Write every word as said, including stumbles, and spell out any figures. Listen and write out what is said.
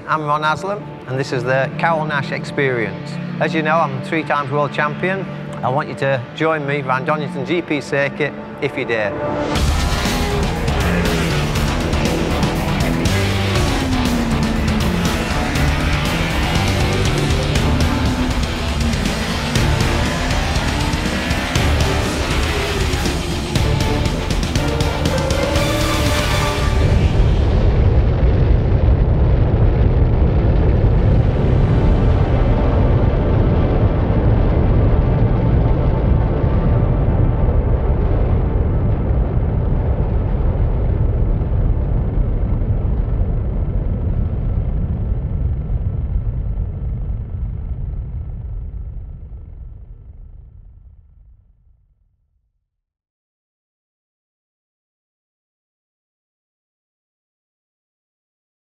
I'm Ron Haslam and this is the Carol Nash Experience. As you know, I'm three times world champion. I want you to join me around Donington G P circuit if you dare.